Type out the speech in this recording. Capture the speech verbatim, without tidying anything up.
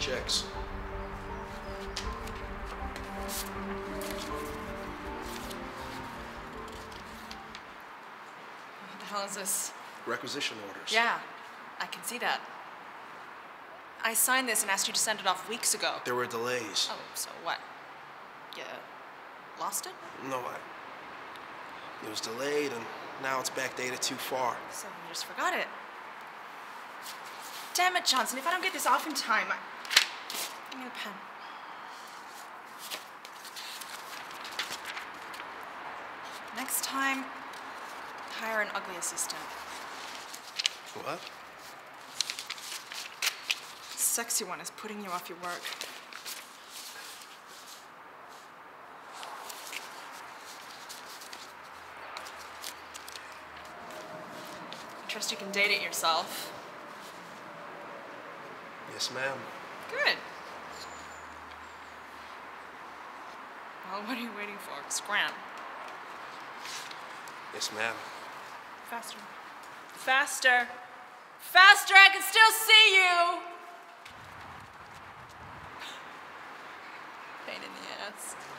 checks. What the hell is this? Requisition orders. Yeah, I can see that. I signed this and asked you to send it off weeks ago. There were delays. Oh, so what? You lost it? No, I... It was delayed, and now it's backdated too far. So you just forgot it. Damn it, Johnson, if I don't get this off in time, I... Give me the pen. Next time, hire an ugly assistant. What? The sexy one is putting you off your work. I trust you can date it yourself. Yes, ma'am. Good. Well, what are you waiting for? Scram. Yes, ma'am. Faster. Faster. Faster, I can still see you! Pain in the ass.